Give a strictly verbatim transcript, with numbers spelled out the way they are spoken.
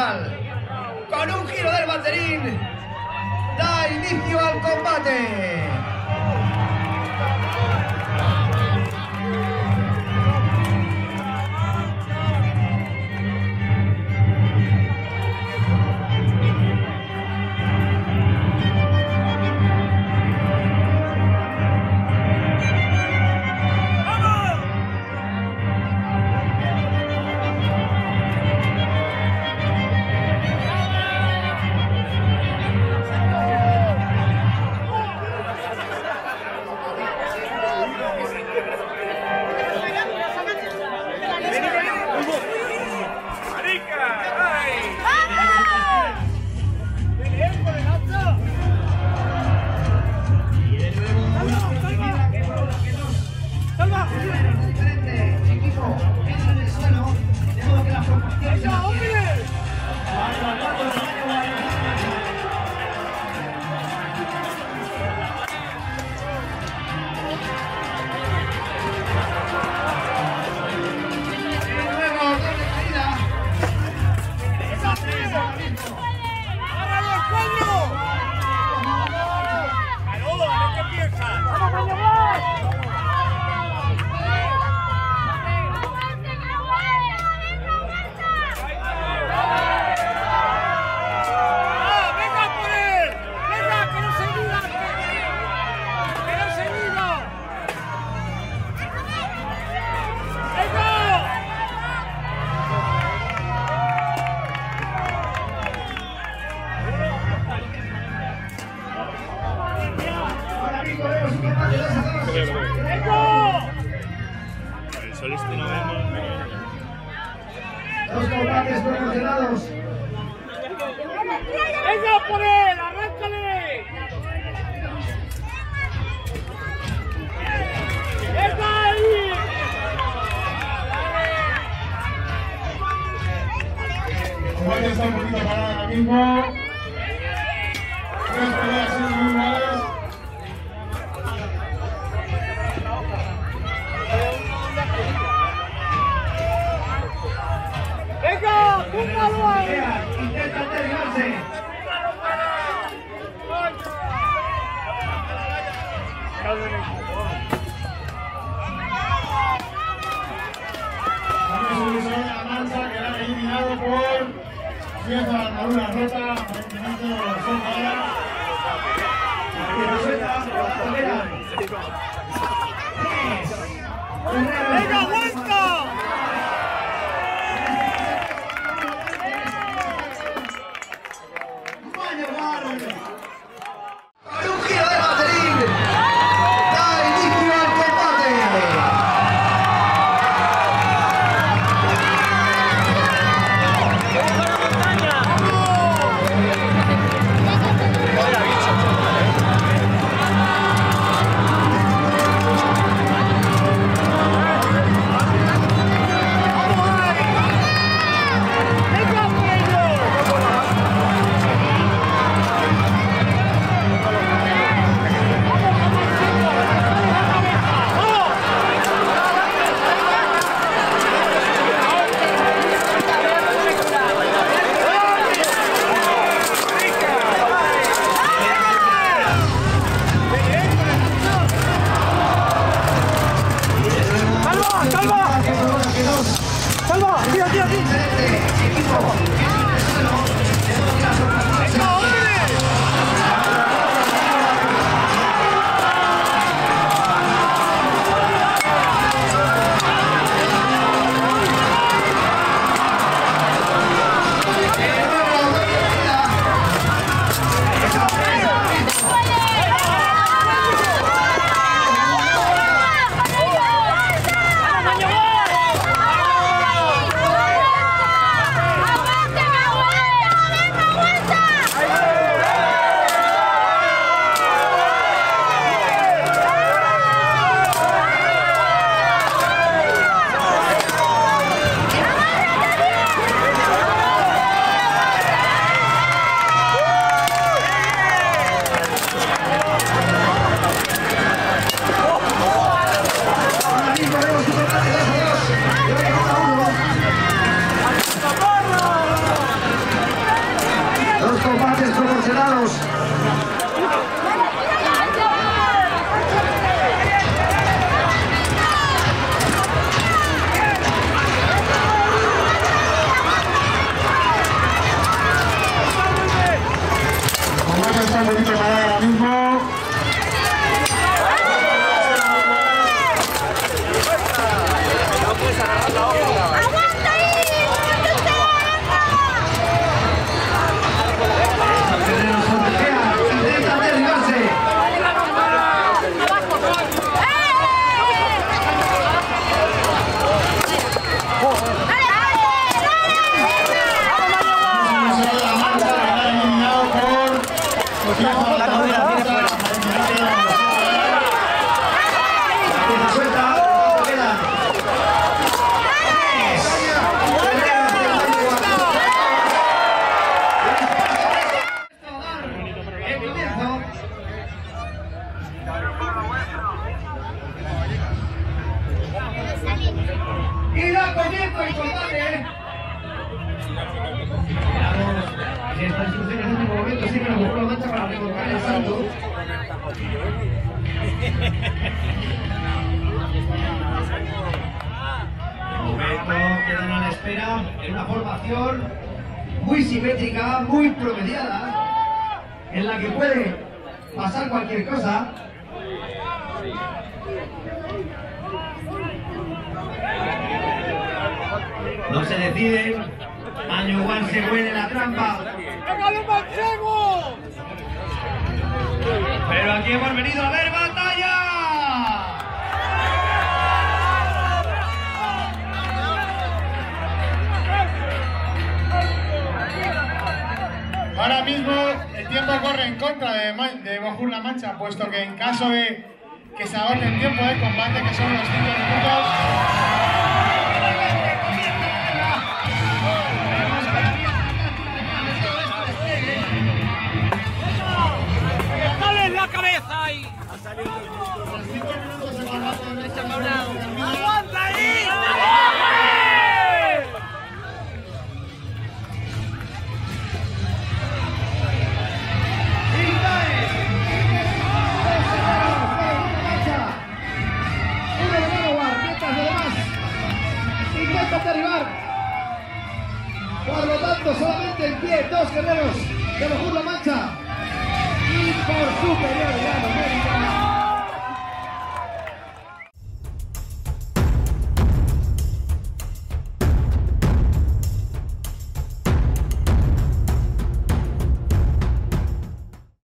central. Con un giro del banderín, da inicio al combate. Los combates promocionados. ¡Venga por él! ¡Arráncale! ¡Venga ahí! El combate está un poquito parado ahora mismo. Tres peleas individuales. ¡Venga! ¡Púmbalo ahí! Intenta terminarse. Vamos a usar la mancha que era eliminado por cierta armadura rota, aparentemente son ahora. ¡Venga, aguanta! Con un giro del banderín, da inicio al combate. encarcelados. Vamos a estar un poquito para ahora mismo. Y da comienzo el combate. Esta instrucción en el último momento siempre nos buscó la mancha para recolocar el salto. De momento quedan a la espera en una formación muy simétrica, muy promediada, en la que puede pasar cualquier cosa. No se deciden. Año One se huele la trampa. ¡Pégale, manchego! Pero aquí hemos venido a ver batalla. Ahora mismo el tiempo corre en contra de, de Bajur La Mancha, puesto que en caso de que se agote el tiempo de combate, que son los cinco minutos, ¡Dale la cabeza ahí! ¡Aguanta ahí! Intenta derribar. Por lo tanto, solamente en pie, dos guerreros de Bajur La Mancha. Y por superioridad.